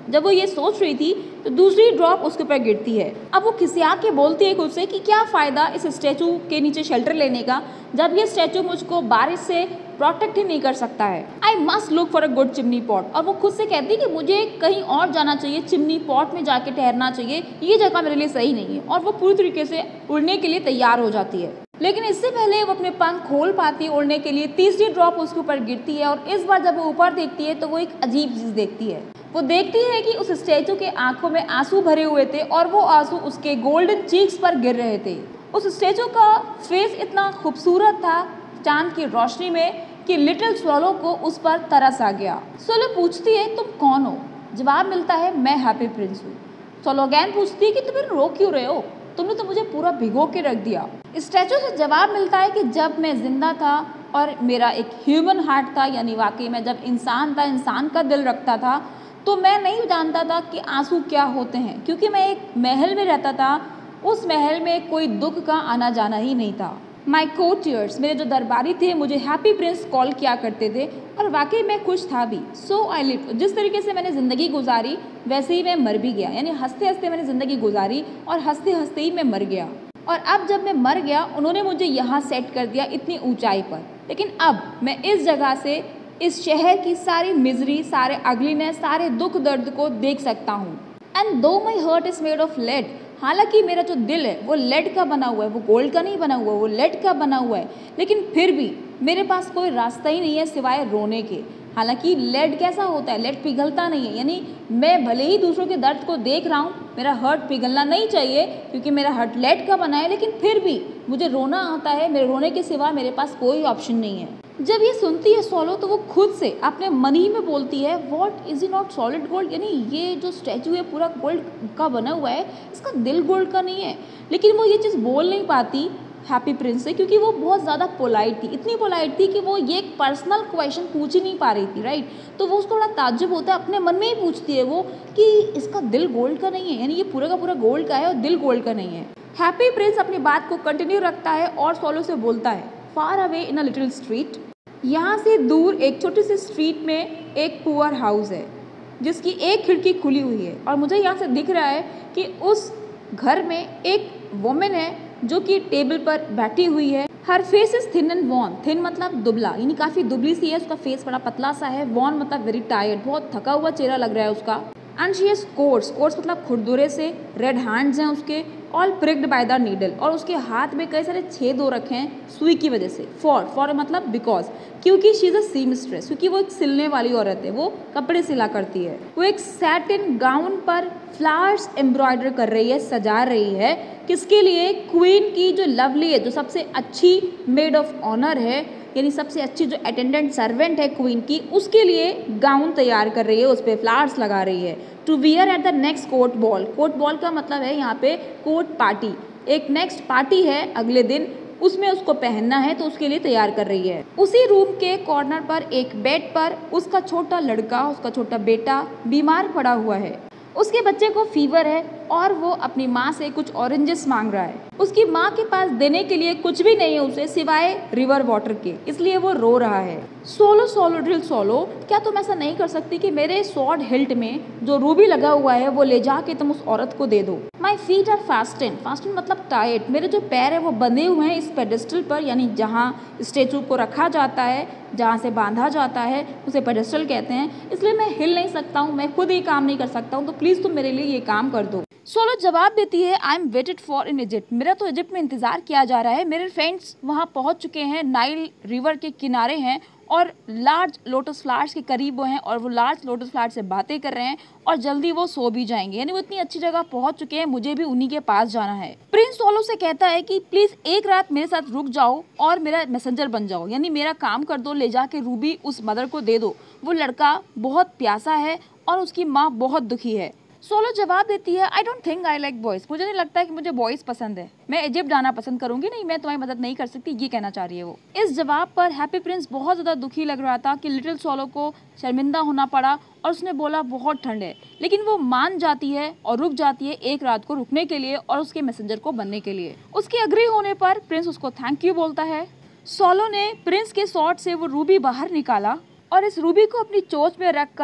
जब वो ये सोच रही थी तो दूसरी ड्रॉप उसके ऊपर गिरती है। अब वो खिसिया के बोलती है खुद से कि क्या फ़ायदा इस स्टैचू के नीचे शेल्टर लेने का, जब ये स्टैचू मुझको बारिश से प्रोटेक्ट ही नहीं कर सकता है। I must look for a good chimney pot. और वो खुद से कहती है कि मुझे कहीं और जाना चाहिए, चिमनी पॉट में जाके ठहरना चाहिए, ये जगह मेरे लिए सही नहीं है। और वो पूरी तरीके से उड़ने के लिए तैयार हो जाती है, लेकिन इससे पहले वो अपने पंख खोल पाती है उड़ने के लिए, तीसरी ड्रॉप उसके ऊपर गिरती है। और इस बार जब वो ऊपर देखती है तो वो एक अजीब चीज़ देखती है। वो देखती है कि उस स्टैचू के आंखों में आंसू भरे हुए थे और वो आंसू उसके गोल्डन चीक्स पर गिर रहे थे। उस स्टैचू का फेस इतना खूबसूरत था चांद की रोशनी में कि लिटिल स्वॉलो को उस पर तरस आ गया। स्वॉलो पूछती है तुम कौन हो? जवाब मिलता है मैं हैप्पी प्रिंस हूँ। स्वॉलो अगेन पूछती है कि तुम रो क्यों रहे हो, तुमने तो मुझे पूरा भिगो के रख दिया। स्टैचू से जवाब मिलता है कि जब मैं जिंदा था और मेरा एक ह्यूमन हार्ट था, यानी वाकई में जब इंसान था, इंसान का दिल रखता था, तो मैं नहीं जानता था कि आंसू क्या होते हैं, क्योंकि मैं एक महल में रहता था। उस महल में कोई दुख का आना जाना ही नहीं था। माई कोर्टियर्स, मेरे जो दरबारी थे, मुझे हैप्पी प्रिंस कॉल किया करते थे और वाकई मैं खुश था भी। सो आई लिव, जिस तरीके से मैंने ज़िंदगी गुजारी वैसे ही मैं मर भी गया, यानी हंसते हंसते मैंने ज़िंदगी गुजारी और हंसते हंसते ही मैं मर गया। और अब जब मैं मर गया उन्होंने मुझे यहाँ सेट कर दिया इतनी ऊंचाई पर, लेकिन अब मैं इस जगह से इस शहर की सारी मिजरी, सारे अगलीनेस, सारे दुख दर्द को देख सकता हूँ। And though my heart is made of lead, हालांकि मेरा जो दिल है वो लेड का बना हुआ है, वो गोल्ड का नहीं बना हुआ है, वो लेड का बना हुआ है, लेकिन फिर भी मेरे पास कोई रास्ता ही नहीं है सिवाय रोने के। हालांकि लेड कैसा होता है, लेड पिघलता नहीं है, यानी मैं भले ही दूसरों के दर्द को देख रहा हूँ, मेरा हर्ट पिघलना नहीं चाहिए क्योंकि मेरा हर्ट लेड का बना है, लेकिन फिर भी मुझे रोना आता है, मेरे रोने के सिवा मेरे पास कोई ऑप्शन नहीं है। जब ये सुनती है स्वॉलो तो वो खुद से अपने मन ही में बोलती है what is it not solid gold, यानी ये जो स्टैचू है पूरा गोल्ड का बना हुआ है, इसका दिल गोल्ड का नहीं है। लेकिन वो ये चीज़ बोल नहीं पाती हैप्पी प्रिंस से क्योंकि वो बहुत ज़्यादा पोलाइट थी, इतनी पोलाइट थी कि वो ये एक पर्सनल क्वेश्चन पूछ ही नहीं पा रही थी, राइट। तो वो उसको बड़ा ताज्जुब होता है, अपने मन में ही पूछती है वो कि इसका दिल गोल्ड का नहीं है, यानी ये पूरा का पूरा गोल्ड का है और दिल गोल्ड का नहीं है। हैप्पी प्रिंस अपनी बात को कंटिन्यू रखता है और स्वॉलो से बोलता है far away in a little street, यहाँ से दूर एक छोटी सी स्ट्रीट में एक पुअर हाउस है जिसकी एक खिड़की खुली हुई है और मुझे यहाँ से दिख रहा है कि उस घर में एक वुमेन है जो कि टेबल पर बैठी हुई है। Her face is thin and worn, thin मतलब दुबला, यानी काफ़ी दुबली सी है, उसका फेस बड़ा पतला सा है, वॉन मतलब वेरी टायर्ड, बहुत थका हुआ चेहरा लग रहा है उसका। And she has coarse, coarse मतलब खुरदुरे से, रेड हैंड्स हैं उसके, all pricked by the needle, और उसके हाथ में कई सारे छेद हो रखे हैं सुई की वजह से। फॉर फॉर मतलब बिकॉज, क्योंकि शी इज अ सीमस्ट्रेस, क्योंकि वो एक सिलने वाली औरत है, वो कपड़े सिला करती है। वो एक सैटिन गाउन पर फ्लावर्स एम्ब्रॉयडर कर रही है, सजा रही है, किसके लिए? क्वीन की जो लवली है, जो सबसे अच्छी मेड ऑफ ऑनर है, यानी सबसे अच्छी जो अटेंडेंट सर्वेंट है क्वीन की, उसके लिए गाउन तैयार कर रही है, उस पर फ्लावर्स लगा रही है। To wear at the next court ball, court ball का मतलब है यहाँ पे कोर्ट पार्टी, एक नेक्स्ट पार्टी है अगले दिन, उसमें उसको पहनना है तो उसके लिए तैयार कर रही है। उसी रूम के कॉर्नर पर एक बेड पर उसका छोटा लड़का, उसका छोटा बेटा बीमार पड़ा हुआ है, उसके बच्चे को फीवर है और वो अपनी माँ से कुछ ऑरेंजेस मांग रहा है। उसकी माँ के पास देने के लिए कुछ भी नहीं है उसे सिवाय रिवर वाटर के, इसलिए वो रो रहा है। सोलो सोलो ड्रिल सोलो, क्या तुम ऐसा नहीं कर सकती कि मेरे स्वॉर्ड हिल्ट में जो रूबी लगा हुआ है वो ले जाके तुम उस औरत को दे दो। माई फीट आर फास्टेन, फास्टेन मतलब टाइट, मेरे जो पैर है वो बंधे हुए हैं इस पेडेस्टल पर, यानी जहाँ स्टेचू को रखा जाता है, जहाँ से बांधा जाता है उसे पेडेस्टल कहते हैं, इसलिए मैं हिल नहीं सकता हूँ, मैं खुद ही काम नहीं कर सकता हूँ, तो प्लीज़ तुम मेरे लिए ये काम कर दो। सोलो जवाब देती है I am waited for in Egypt, मेरा तो इजिप्ट में इंतज़ार किया जा रहा है, मेरे फ्रेंड्स वहाँ पहुँच चुके हैं, नाइल रिवर के किनारे हैं और लार्ज लोटस फ्लावर्स के करीब वो हैं और वो लार्ज लोटस फ्लावर्स से बातें कर रहे हैं और जल्दी वो सो भी जाएंगे, यानी वो इतनी अच्छी जगह पहुंच चुके हैं, मुझे भी उन्हीं के पास जाना है। प्रिंस सोलो से कहता है कि प्लीज़ एक रात मेरे साथ रुक जाओ और मेरा मैसेंजर बन जाओ, यानी मेरा काम कर दो, ले जाके रूबी उस मदर को दे दो, वो लड़का बहुत प्यासा है और उसकी माँ बहुत दुखी है। सोलो जवाब देती है I don't think I like boys, मुझे नहीं लगता है कि मुझे बॉयज़ पसंद है, मैं इजिप्ट जाना पसंद करूंगी, नहीं मैं तुम्हारी मदद नहीं कर सकती, ये कहना चाह रही है वो। इस जवाब पर हैप्पी प्रिंस बहुत ज़्यादा दुखी लग रहा था कि लिटिल सोलो को शर्मिंदा होना पड़ा और उसने बोला बहुत ठंड है, लेकिन वो मान जाती है और रुक जाती है एक रात को रुकने के लिए और उसके मैसेंजर को बनने के लिए। उसके अग्री होने पर प्रिंस उसको थैंक यू बोलता है। सोलो ने प्रिंस के शॉर्ट से वो रूबी बाहर निकाला और इस रूबी को अपनी चोंच में रख कर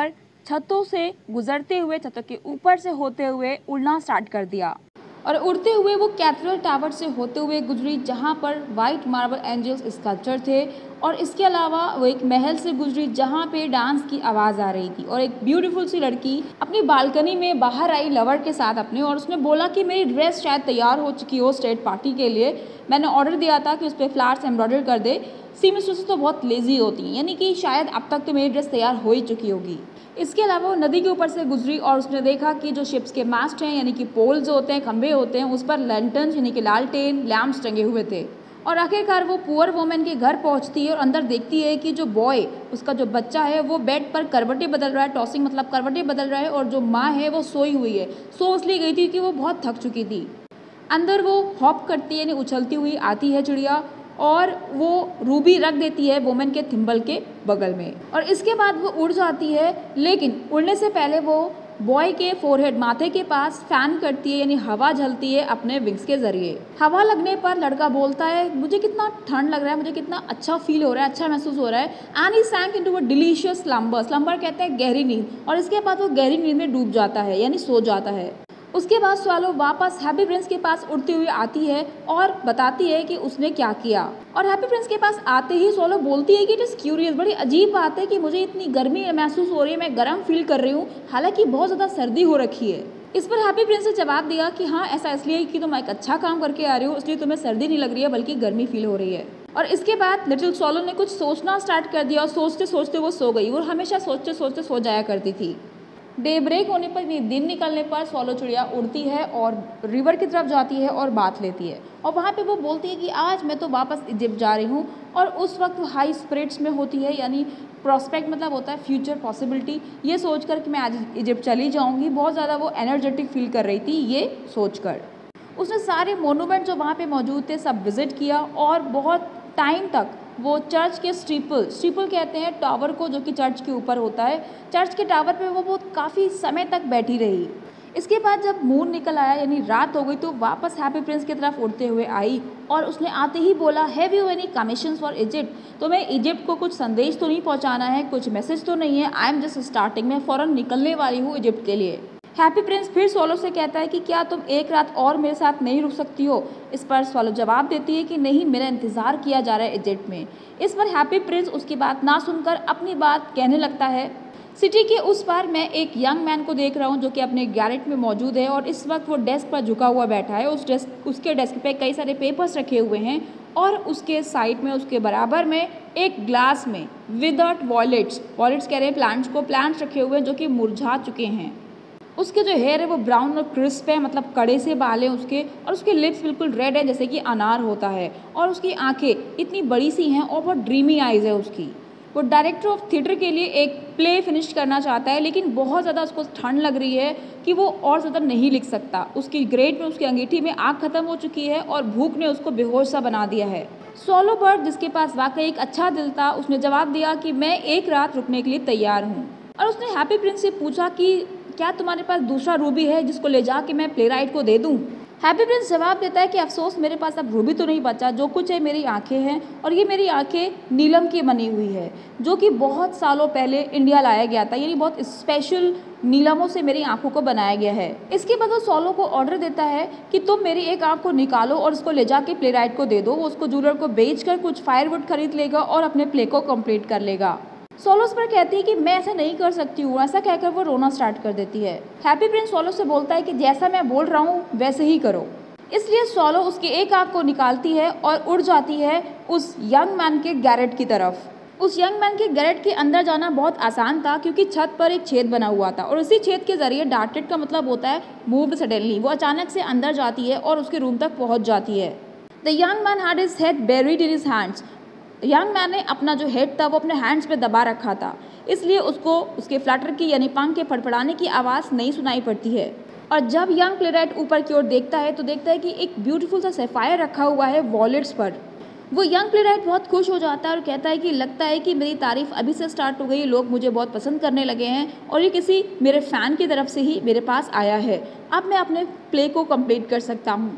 छतों से गुजरते हुए, छतों के ऊपर से होते हुए उड़ना स्टार्ट कर दिया और उड़ते हुए वो कैथेड्रल टावर से होते हुए गुजरी जहाँ पर वाइट मार्बल एंजल्स स्कल्पचर थे, और इसके अलावा वो एक महल से गुजरी जहाँ पे डांस की आवाज़ आ रही थी और एक ब्यूटीफुल सी लड़की अपनी बालकनी में बाहर आई लवर के साथ अपने, और उसने बोला कि मेरी ड्रेस शायद तैयार हो चुकी हो स्टेट पार्टी के लिए, मैंने ऑर्डर दिया था कि उस पर फ्लावर्स एम्ब्रॉयडर कर दे। सी मिस्ट्रेसेस तो बहुत लेजी होती हैं, यानी कि शायद अब तक तो मेरी ड्रेस तैयार हो ही चुकी होगी। इसके अलावा वो नदी के ऊपर से गुजरी और उसने देखा कि जो शिप्स के मास्ट हैं, यानी कि पोल्स होते हैं, खंभे होते हैं, उस पर लैंटर्न्स यानी कि लालटेन लैम्प्स टंगे हुए थे। और आखिरकार वो पुअर वुमेन के घर पहुंचती है और अंदर देखती है कि जो बॉय, उसका जो बच्चा है, वो बेड पर करवटें बदल रहा है, टॉसिंग मतलब करवटें बदल रहा है, और जो माँ है वो सोई हुई है। सो इसलिए गई थी कि वो बहुत थक चुकी थी। अंदर वो हॉप करती है, यानी उछलती हुई आती है चिड़िया, और वो रूबी रख देती है वुमेन के थिम्बल के बगल में, और इसके बाद वो उड़ जाती है। लेकिन उड़ने से पहले वो बॉय के फोरहेड, माथे के पास फैन करती है, यानी हवा झलती है अपने विंग्स के जरिए। हवा लगने पर लड़का बोलता है, मुझे कितना ठंड लग रहा है, मुझे कितना अच्छा फील हो रहा है, अच्छा महसूस हो रहा है। And he sank into a delicious slumber. Slumber कहते हैं गहरी नींद, और इसके बाद वो गहरी नींद में डूब जाता है, यानी सो जाता है। उसके बाद स्वालो वापस हैप्पी प्रिंस के पास उड़ती हुई आती है और बताती है कि उसने क्या किया। और हैप्पी प्रिंस के पास आते ही स्वालो बोलती है कि इट इज़ क्यूरियस, बड़ी अजीब बात है कि मुझे इतनी गर्मी महसूस हो रही है, मैं गर्म फील कर रही हूँ, हालांकि बहुत ज़्यादा सर्दी हो रखी है। इस पर हैप्पी प्रिंस ने जवाब दिया कि हाँ, ऐसा इसलिए कि तुम एक अच्छा काम करके आ रही हो, इसलिए तुम्हें सर्दी नहीं लग रही है बल्कि गर्मी फील हो रही है। और इसके बाद लिटिल स्वालो ने कुछ सोचना स्टार्ट कर दिया और सोचते सोचते वो सो गई। वो हमेशा सोचते सोचते सो जाया करती थी। डे ब्रेक होने पर, दिन निकलने पर स्वालो चिड़िया उड़ती है और रिवर की तरफ जाती है और बात लेती है, और वहाँ पे वो बोलती है कि आज मैं तो वापस इजिप्ट जा रही हूँ। और उस वक्त हाई स्पिरिट्स में होती है, यानी प्रोस्पेक्ट मतलब होता है फ्यूचर पॉसिबिलिटी, ये सोचकर कि मैं आज इजिप्ट चली जाऊँगी। बहुत ज़्यादा वो एनर्जेटिक फील कर रही थी ये सोचकर। उसने सारे मोनूमेंट जो वहाँ पे मौजूद थे सब विजिट किया, और बहुत टाइम तक वो चर्च के स्टीपल स्टीपल कहते हैं टावर को, जो कि चर्च के ऊपर होता है, चर्च के टावर पे वो बहुत काफ़ी समय तक बैठी रही। इसके बाद जब मून निकल आया, यानी रात हो गई, तो वापस हैप्पी प्रिंस की तरफ उड़ते हुए आई, और उसने आते ही बोला, have you any commissions for Egypt? तो मैं इजिप्ट को कुछ संदेश तो नहीं पहुंचाना है, कुछ मैसेज तो नहीं है, आई एम जस्ट स्टार्टिंग, मैं फ़ौरन निकलने वाली हूँ इजिप्ट के लिए। हैप्पी प्रिंस फिर स्वालो से कहता है कि क्या तुम एक रात और मेरे साथ नहीं रुक सकती हो? इस पर स्वालो जवाब देती है कि नहीं, मेरा इंतज़ार किया जा रहा है इजिप्ट में। इस पर हैप्पी प्रिंस उसकी बात ना सुनकर अपनी बात कहने लगता है, सिटी के उस पार मैं एक यंग मैन को देख रहा हूँ जो कि अपने गैरेट में मौजूद है, और इस वक्त वो डेस्क पर झुका हुआ बैठा है। उस डेस्क उसके डेस्क पे कई सारे पेपर्स रखे हुए हैं, और उसके साइड में, उसके बराबर में एक ग्लास में विदर्ड वॉलेट्स वॉलेट्स कह रहे हैं प्लांट्स को प्लांट्स रखे हुए हैं जो कि मुरझा चुके हैं। उसके जो हेयर है वो ब्राउन और क्रिस्प है, मतलब कड़े से बाल हैं उसके, और उसके लिप्स बिल्कुल रेड है जैसे कि अनार होता है, और उसकी आंखें इतनी बड़ी सी हैं और बहुत ड्रीमी आइज़ है उसकी। वो डायरेक्टर ऑफ थिएटर के लिए एक प्ले फिनिश करना चाहता है, लेकिन बहुत ज़्यादा उसको ठंड लग रही है कि वो और ज़्यादा नहीं लिख सकता। उसकी ग्रेट में, उसकी अंगीठी में आग खत्म हो चुकी है और भूख ने उसको बेहोश सा बना दिया है। स्वालो बर्ड, जिसके पास वाकई एक अच्छा दिल था, उसने जवाब दिया कि मैं एक रात रुकने के लिए तैयार हूँ। और उसने हैप्पी प्रिंस से पूछा कि क्या तुम्हारे पास दूसरा रूबी है जिसको ले जा के मैं प्ले राइट को दे दूँ? हैप्पी प्रिंस जवाब देता है कि अफसोस, मेरे पास अब रूबी तो नहीं बचा, जो कुछ है मेरी आंखें हैं, और ये मेरी आंखें नीलम की बनी हुई है, जो कि बहुत सालों पहले इंडिया लाया गया था, यानी बहुत स्पेशल नीलमों से मेरी आंखों को बनाया गया है। इसके बाद वो स्वालो को ऑर्डर देता है कि तुम मेरी एक आंख को निकालो और उसको ले जाके प्ले राइट को दे दो। वो उसको जूलर को बेचकर कुछ फायरवुड खरीद लेगा और अपने प्ले को कंप्लीट कर लेगा। स्वालो उस पर कहती है कि मैं ऐसा नहीं कर सकती हूँ। ऐसा कहकर वो रोना स्टार्ट कर देती है। हैप्पी प्रिंस स्वालो से बोलता है कि जैसा मैं बोल रहा हूँ वैसे ही करो। इसलिए स्वालो उसकी एक आंख को निकालती है और उड़ जाती है उस यंग मैन के गैरेट की तरफ। उस यंग मैन के गैरेट के अंदर जाना बहुत आसान था क्योंकि छत पर एक छेद बना हुआ था, और उसी छेद के जरिए डार्टेड का मतलब होता है मूव्ड सडनली। वो अचानक से अंदर जाती है और उसके रूम तक पहुँच जाती है। The young man had his head buried in his hands. Young man ने अपना जो हेड था वो अपने हैंड्स पे दबा रखा था, इसलिए उसको उसके फ्लटर की यानी पंख के फड़फड़ाने की आवाज़ नहीं सुनाई पड़ती है। और जब यंग प्लेराइट ऊपर की ओर देखता है तो देखता है कि एक ब्यूटीफुल सा सैफायर रखा हुआ है वॉलेट्स पर। वो यंग प्लेराइट बहुत खुश हो जाता है और कहता है कि लगता है कि मेरी तारीफ अभी से स्टार्ट हो गई, लोग मुझे बहुत पसंद करने लगे हैं और ये किसी मेरे फ़ैन की तरफ से ही मेरे पास आया है। अब मैं अपने प्ले को कंप्लीट कर सकता हूँ।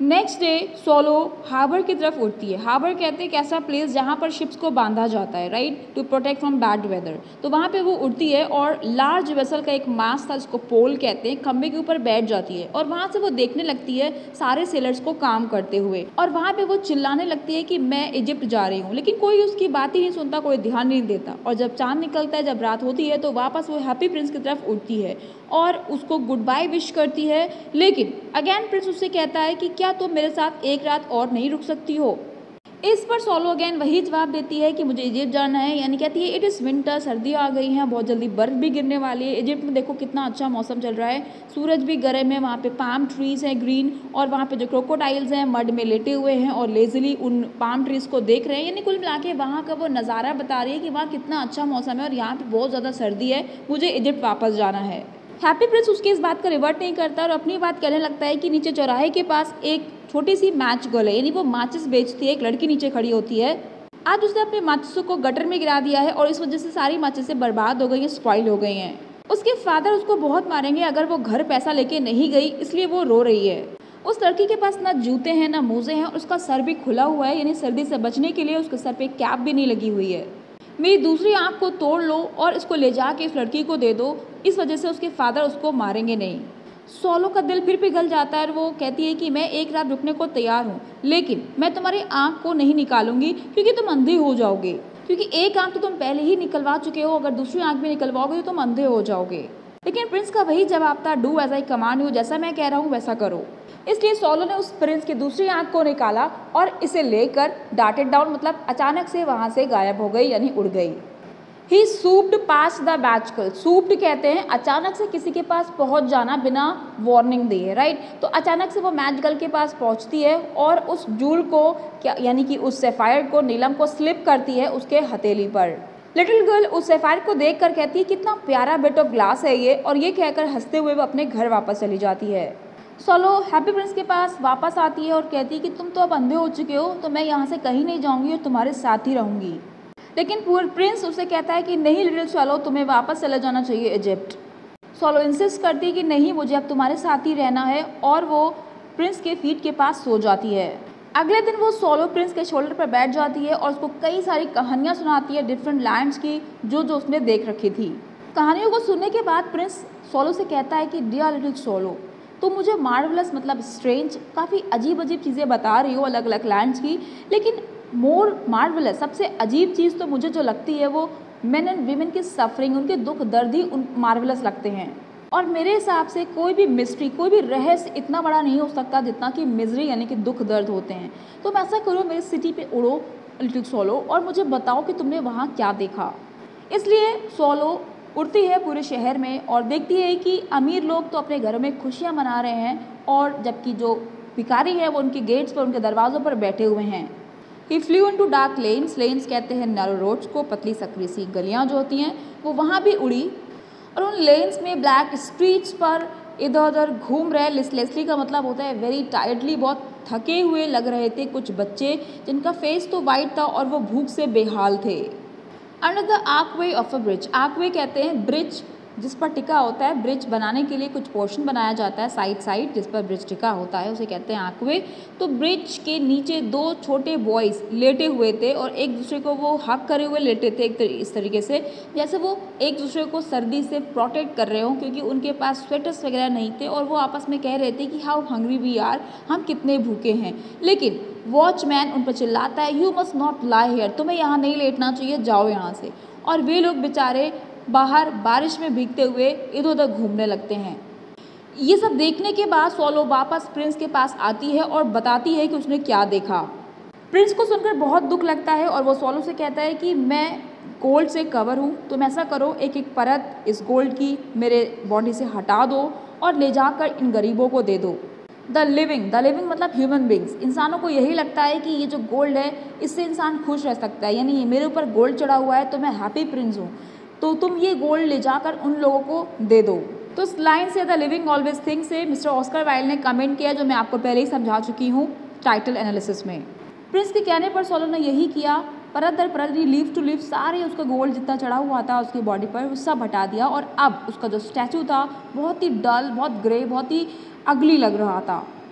नेक्स्ट डे सोलो हार्बर की तरफ उड़ती है। हार्बर कहते हैं एक ऐसा प्लेस जहाँ पर शिप्स को बांधा जाता है, right, to protect from bad weather. तो वहाँ पे वो उड़ती है और लार्ज वेसल का एक मास था जिसको पोल कहते हैं, खंबे के ऊपर बैठ जाती है और वहाँ से वो देखने लगती है सारे सेलर्स को काम करते हुए और वहाँ पे वो चिल्लाने लगती है कि मैं इजिप्ट जा रही हूँ, लेकिन कोई उसकी बात ही नहीं सुनता, कोई ध्यान नहीं देता। और जब चांद निकलता है, जब रात होती है, तो वापस वो हैप्पी प्रिंस की तरफ उड़ती है और उसको गुड बाय विश करती है। लेकिन अगेन प्रिंस उससे कहता है कि क्या तुम मेरे साथ एक रात और नहीं रुक सकती हो। इस पर सोलो अगेन वही जवाब देती है कि मुझे इजिप्ट जाना है, यानी कहती है इट इज़ विंटर, सर्दियाँ आ गई हैं, बहुत जल्दी बर्फ़ भी गिरने वाली है। इजिप्ट में देखो कितना अच्छा मौसम चल रहा है, सूरज भी गर्म है, वहाँ पे पाम ट्रीज़ हैं ग्रीन, और वहाँ पे जो क्रोकोडाइल्स हैं मड में लेटे हुए हैं और लेजली उन पाम ट्रीज़ को देख रहे हैं। यानी कुल मिला के वहाँ का वो नज़ारा बता रही है कि वहाँ कितना अच्छा मौसम है और यहाँ पर बहुत ज़्यादा सर्दी है, मुझे इजिप्ट वापस जाना है। हैप्पी प्रिंस उसकी इस बात का रिवर्ट नहीं करता और अपनी बात कहने लगता है कि नीचे चौराहे के पास एक छोटी सी मैच गर्ल है, यानी वो माचिस बेचती है, एक लड़की नीचे खड़ी होती है। आज उसने अपने माचिसों को गटर में गिरा दिया है और इस वजह से सारी माचिसें बर्बाद हो गई हैं, स्पॉइल हो गई हैं। उसके फादर उसको बहुत मारेंगे अगर वो घर पैसा लेके नहीं गई, इसलिए वो रो रही है। उस लड़की के पास ना जूते हैं ना मोजे हैं और उसका सर भी खुला हुआ है, यानी सर्दी से बचने के लिए उसके सर पे कैप भी नहीं लगी हुई है। मेरी दूसरी आँख को तोड़ लो और इसको ले जाके इस लड़की को दे दो, इस वजह से उसके फादर उसको मारेंगे नहीं। सोलो का दिल फिर पिघल जाता है और वो कहती है कि मैं एक रात रुकने को तैयार हूँ, लेकिन मैं तुम्हारी आँख को नहीं निकालूंगी क्योंकि तुम अंधे हो जाओगे, क्योंकि एक आँख तो तुम पहले ही निकलवा चुके हो, अगर दूसरी आँख भी निकलवाओगे तो तुम अंधे हो जाओगे। लेकिन प्रिंस का वही जवाब था, do as I command you, जैसा मैं कह रहा हूँ वैसा करो। इसलिए सोलो ने उस प्रिंस की दूसरी आँख को निकाला और इसे लेकर डाटेड डाउन, मतलब अचानक से वहाँ से गायब हो गई, यानी उड़ गई। ही सूप्ड पास द मैजिकल, सूप्ड कहते हैं अचानक से किसी के पास पहुंच जाना बिना वार्निंग दिए, राइट। तो अचानक से वो मैजिकल के पास पहुंचती है और उस जूल को क्या यानी कि उस सैफायर को, नीलम को स्लिप करती है उसके हथेली पर। लिटिल गर्ल उस सैफायर को देखकर कहती है कितना प्यारा बिट ऑफ ग्लास है ये, और ये कहकर हंसते हुए वो अपने घर वापस चली जाती है। सोलो हैप्पी प्रिंस के पास वापस आती है और कहती है कि तुम तो अब अंधे हो चुके हो, तो मैं यहाँ से कहीं नहीं जाऊँगी और तुम्हारे साथ ही रहूँगी। लेकिन पूर प्रिंस उसे कहता है कि नहीं लिटिल सोलो, तुम्हें वापस चले जाना चाहिए इजिप्ट। सोलो इंसिस्ट करती है कि नहीं, मुझे अब तुम्हारे साथ ही रहना है, और वो प्रिंस के फीट के पास सो जाती है। अगले दिन वो सोलो प्रिंस के शोल्डर पर बैठ जाती है और उसको कई सारी कहानियाँ सुनाती है डिफरेंट लैंड्स की जो जो उसने देख रखी थी। कहानियों को सुनने के बाद प्रिंस सोलो से कहता है कि डियर लिटिल सोलो, तो मुझे मार्वलस मतलब स्ट्रेंज, काफ़ी अजीब अजीब चीज़ें बता रही हो अलग अलग लैंड्स की, लेकिन मोर मार्वलस, सबसे अजीब चीज़ तो मुझे जो लगती है वो मेन एंड वीमेन की सफरिंग, उनके दुख दर्द ही उन मार्वलस लगते हैं। और मेरे हिसाब से कोई भी मिस्ट्री, कोई भी रहस्य इतना बड़ा नहीं हो सकता जितना कि मिजरी यानी कि दुख दर्द होते हैं। तो मैं ऐसा करो, मेरे सिटी पे उड़ो लिटिल सोलो और मुझे बताओ कि तुमने वहाँ क्या देखा। इसलिए सोलो उड़ती है पूरे शहर में और देखती है कि अमीर लोग तो अपने घरों में खुशियाँ मना रहे हैं और जबकि जो भिखारी हैं वो उनके गेट्स पर, उनके दरवाज़ों पर बैठे हुए हैं। He flew into dark lanes, lanes कहते हैं नैरो रोड्स को, पतली सकरी सी गलियाँ जो होती हैं, वो वहाँ भी उड़ी और उन लेन्स में ब्लैक स्ट्रीट्स पर इधर उधर घूम रहे लिस्टलेसली का मतलब होता है वेरी टायर्डली, बहुत थके हुए लग रहे थे कुछ बच्चे जिनका फेस तो वाइट था और वो भूख से बेहाल थे। Under the archway of a bridge, archway कहते हैं ब्रिज जिस पर टिका होता है, ब्रिज बनाने के लिए कुछ पोर्शन बनाया जाता है साइड साइड जिस पर ब्रिज टिका होता है, उसे कहते हैं आर्कवे। तो ब्रिज के नीचे दो छोटे बॉयज़ लेटे हुए थे और एक दूसरे को वो हक करे हुए लेटे थे, एक तरी, इस तरीके से जैसे वो एक दूसरे को सर्दी से प्रोटेक्ट कर रहे हों, क्योंकि उनके पास स्वेटर्स वगैरह नहीं थे और वो आपस में कह रहे थे कि हाउ हंग्री वी आर, हम कितने भूखे हैं। लेकिन वॉचमैन उन पर चिल्लाता है, you must not lie here, तुम्हें यहाँ नहीं लेटना चाहिए, जाओ यहाँ से। और वे लोग बेचारे बाहर बारिश में भीगते हुए इधर उधर घूमने लगते हैं। ये सब देखने के बाद सोलो वापस प्रिंस के पास आती है और बताती है कि उसने क्या देखा। प्रिंस को सुनकर बहुत दुख लगता है और वो सोलो से कहता है कि मैं गोल्ड से कवर हूँ, तुम ऐसा करो एक एक परत इस गोल्ड की मेरे बॉडी से हटा दो और ले जाकर इन गरीबों को दे दो। द लिविंग, द लिविंग मतलब ह्यूमन बींग्स, इंसानों को यही लगता है कि ये जो गोल्ड है इससे इंसान खुश रह सकता है, यानी मेरे ऊपर गोल्ड चढ़ा हुआ है तो मैं हैप्पी प्रिंस हूँ, तो तुम ये गोल्ड ले जाकर उन लोगों को दे दो। तो इस लाइन से द लिविंग ऑलवेज थिंक से मिस्टर ऑस्कर वाइल्ड ने कमेंट किया, जो मैं आपको पहले ही समझा चुकी हूँ टाइटल एनालिसिस में। प्रिंस के कहने पर सोलो ने यही किया, परत दर परत लीफ टू लीफ सारे उसका गोल्ड जितना चढ़ा हुआ था उसकी बॉडी पर वो सब हटा दिया और अब उसका जो स्टैचू था बहुत ही डल, बहुत ग्रे, बहुत ही अगली लग रहा था।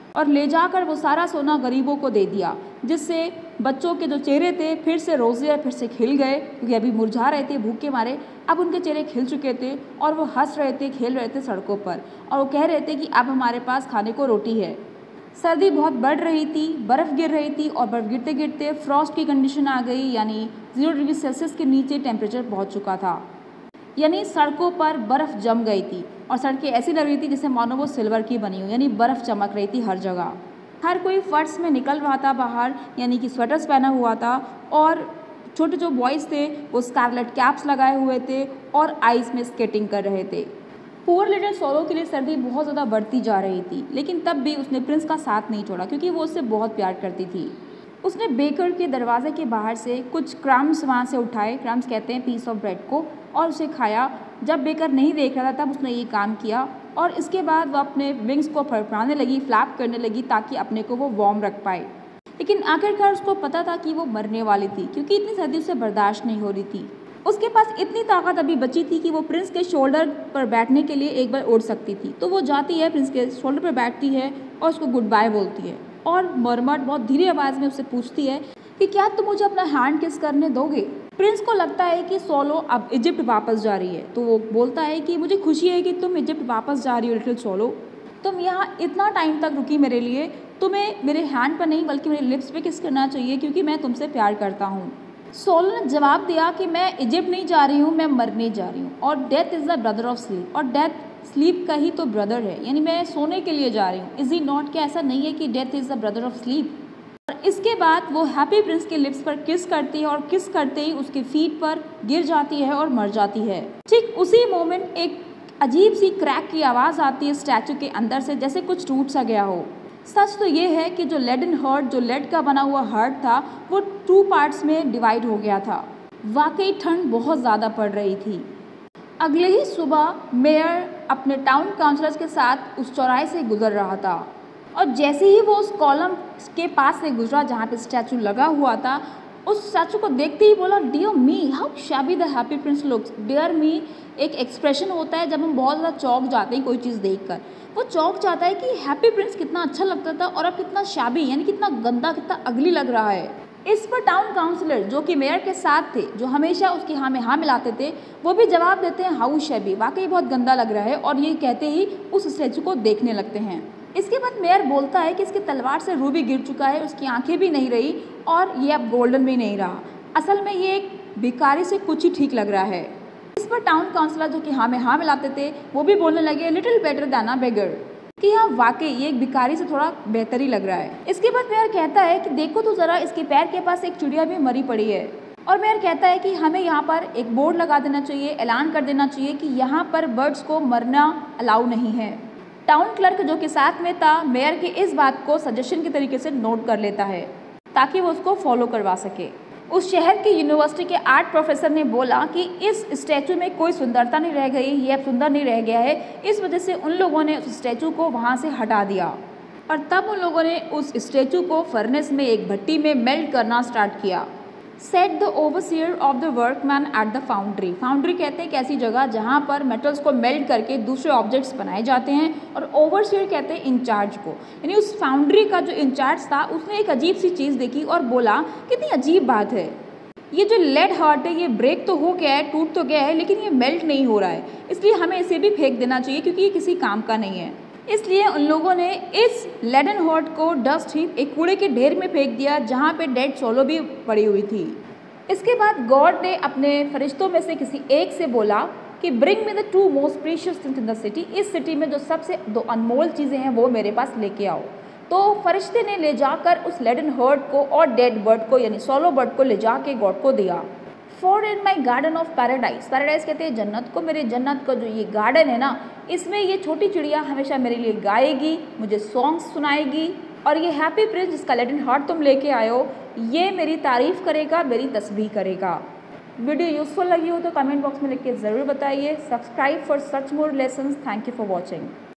और ले जाकर वो सारा सोना गरीबों को दे दिया, जिससे बच्चों के जो चेहरे थे फिर से रोज़े फिर से खिल गए, क्योंकि अभी मुरझा रहे थे भूख के मारे। अब उनके चेहरे खिल चुके थे और वो हंस रहे थे, खेल रहे थे सड़कों पर, और वो कह रहे थे कि अब हमारे पास खाने को रोटी है। सर्दी बहुत बढ़ रही थी, बर्फ़ गिर रही थी और बर्फ़ गिरते गिरते फ्रॉस्ट की कंडीशन आ गई, यानी जीरो डिग्री सेल्सियस के नीचे टेम्परेचर पहुंच चुका था। यानी सड़कों पर बर्फ़ जम गई थी और सड़कें ऐसी लग रही थी जैसे मानो वो सिल्वर की बनी हो, यानी बर्फ़ चमक रही थी हर जगह। हर कोई फर्श में निकल रहा था बाहर, यानी कि स्वेटर्स पहना हुआ था, और छोटे जो बॉयज़ थे वो स्कारलेट कैप्स लगाए हुए थे और आइस में स्केटिंग कर रहे थे। पुअर लिटिल सोलो के लिए सर्दी बहुत ज़्यादा बढ़ती जा रही थी, लेकिन तब भी उसने प्रिंस का साथ नहीं छोड़ा, क्योंकि वो उससे बहुत प्यार करती थी। उसने बेकर के दरवाजे के बाहर से कुछ क्रम्स वहाँ से उठाए, क्रम्स कहते हैं पीस ऑफ ब्रेड को, और उसे खाया। जब बेकर नहीं देख रहा था तब उसने ये काम किया, और इसके बाद वो अपने विंग्स को फड़फड़ाने लगी, फ्लैप करने लगी, ताकि अपने को वो वार्म रख पाए। लेकिन आखिरकार उसको पता था कि वो मरने वाली थी, क्योंकि इतनी सर्दी उसे बर्दाश्त नहीं हो रही थी। उसके पास इतनी ताकत अभी बची थी कि वो प्रिंस के शोल्डर पर बैठने के लिए एक बार उड़ सकती थी। तो वो जाती है, प्रिंस के शोल्डर पर बैठती है और उसको गुड बाय बोलती है, और मरमट बहुत धीरे आवाज़ में उससे पूछती है कि क्या तुम मुझे अपना हैंड किस करने दोगे। प्रिंस को लगता है कि सोलो अब इजिप्ट वापस जा रही है, तो वो बोलता है कि मुझे खुशी है कि तुम इजिप्ट वापस जा रही हो लिटिल सोलो, तुम यहाँ इतना टाइम तक रुकी मेरे लिए, तुम्हें मेरे हैंड पर नहीं बल्कि मेरे लिप्स पे किस करना चाहिए, क्योंकि मैं तुमसे प्यार करता हूँ। सोलो ने जवाब दिया कि मैं इजिप्ट नहीं जा रही हूँ, मैं मरने जा रही हूँ, और death is the brother of sleep, और डेथ स्लीप का ही तो ब्रदर है, यानी मैं सोने के लिए जा रही हूँ। इज़ ही नॉट, क्या ऐसा नहीं है कि death is the brother of sleep. और इसके बाद वो हैप्पी प्रिंस के लिप्स पर किस करती है, और किस करते ही उसके फीट पर गिर जाती है और मर जाती है। ठीक उसी मोमेंट एक अजीब सी क्रैक की आवाज़ आती है स्टैचू के अंदर से, जैसे कुछ टूट सा गया हो। सच तो ये है कि जो लेडन हार्ट, जो लेड का बना हुआ हार्ट था, वो टू पार्ट्स में डिवाइड हो गया था। वाकई ठंड बहुत ज़्यादा पड़ रही थी। अगले ही सुबह मेयर अपने टाउन काउंसलर्स के साथ उस चौराहे से गुजर रहा था, और जैसे ही वो उस कॉलम के पास से गुजरा जहाँ पे स्टैचू लगा हुआ था, उस स्टैचू को देखते ही बोला, dear me how shabby the happy Prince looks. Dear me एक एक्सप्रेशन होता है जब हम बहुत ज़्यादा चौंक जाते हैं कोई चीज़ देखकर। वो चौंक जाता है कि हैप्पी प्रिंस कितना अच्छा लगता था और अब कितना शैबी, यानी कितना गंदा, कितना अगली लग रहा है। इस पर टाउन काउंसलर जो कि मेयर के साथ थे, जो हमेशा उसकी हाँ में हाँ मिलाते थे, वो भी जवाब देते हैं हाउ शैबी, वाकई बहुत गंदा लग रहा है, और ये कहते ही उस स्टैचू को देखने लगते हैं। इसके बाद मेयर बोलता है कि इसकी तलवार से रूबी गिर चुका है, उसकी आंखें भी नहीं रही और ये अब गोल्डन भी नहीं रहा। असल में ये एक भिखारी से कुछ ही ठीक लग रहा है। इस पर टाउन काउंसलर जो कि हाँ में हाँ मिलाते थे, वो भी बोलने लगे little better than a beggar, कि हाँ वाकई ये एक भिखारी से थोड़ा बेहतर ही लग रहा है। इसके बाद मेयर कहता है कि देखो तो ज़रा, इसके पैर के पास एक चिड़िया भी मरी पड़ी है। और मेयर कहता है कि हमें यहाँ पर एक बोर्ड लगा देना चाहिए, ऐलान कर देना चाहिए कि यहाँ पर बर्ड्स को मरना अलाउ नहीं है। टाउन क्लर्क जो कि साथ में था, मेयर के इस बात को सजेशन के तरीके से नोट कर लेता है ताकि वो उसको फॉलो करवा सके। उस शहर की यूनिवर्सिटी के आर्ट प्रोफेसर ने बोला कि इस स्टैचू में कोई सुंदरता नहीं रह गई, ये अब सुंदर नहीं रह गया है। इस वजह से उन लोगों ने उस स्टैचू को वहाँ से हटा दिया, और तब उन लोगों ने उस स्टैचू को फर्नेस में, एक भट्टी में मेल्ट करना स्टार्ट किया। Said the overseer of the workmen at the foundry. Foundry कहते हैं एक ऐसी जगह जहाँ पर मेटल्स को मेल्ट करके दूसरे ऑब्जेक्ट्स बनाए जाते हैं, और ओवरसियर कहते हैं इंचार्ज को। यानी उस फाउंड्री का जो इंचार्ज था उसने एक अजीब सी चीज़ देखी और बोला कितनी अजीब बात है, ये जो लेड हार्ट है ये ब्रेक तो हो गया है, टूट तो गया है, लेकिन ये मेल्ट नहीं हो रहा है, इसलिए हमें इसे भी फेंक देना चाहिए क्योंकि ये किसी काम का नहीं है। इसलिए उन लोगों ने इस लेडन हार्ट को डस्ट हीप, एक कूड़े के ढेर में फेंक दिया जहाँ पे डेड सोलो भी पड़ी हुई थी। इसके बाद गॉड ने अपने फरिश्तों में से किसी एक से बोला कि bring me the two most precious things in the city. इस सिटी में जो सबसे दो अनमोल चीज़ें हैं वो मेरे पास लेके आओ। तो फरिश्ते ने ले जाकर उस लेडन हार्ट को और डेड बर्ड को, यानी सोलो बर्ड को ले जाके गॉड को दिया। For in my garden of paradise, paradise कहते हैं जन्नत को, मेरे जन्नत का जो ये गार्डन है ना, इसमें ये छोटी चिड़िया हमेशा मेरे लिए गाएगी, मुझे सॉन्ग्स सुनाएगी, और ये हैप्पी प्रिंस जिसका लेडन हार्ट तुम लेके आए हो, ये मेरी तारीफ़ करेगा, मेरी तस्बीह करेगा। वीडियो यूज़फुल लगी हो तो कमेंट बॉक्स में लिख के ज़रूर बताइए। Subscribe for such more lessons. Thank you for watching.